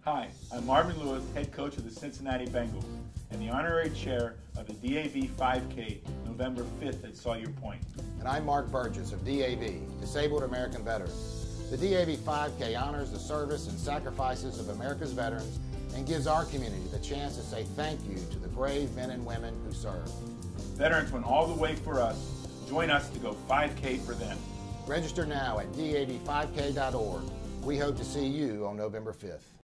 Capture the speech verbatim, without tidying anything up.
Hi, I'm Marvin Lewis, head coach of the Cincinnati Bengals, and the honorary chair of the D A V five K November fifth at Sawyer Point. And I'm Mark Burgess of D A V, Disabled American Veterans. The D A V five K honors the service and sacrifices of America's veterans and gives our community the chance to say thank you to the brave men and women who serve. Veterans went all the way for us. Join us to go five K for them. Register now at D A V five K dot org. We hope to see you on November fifth.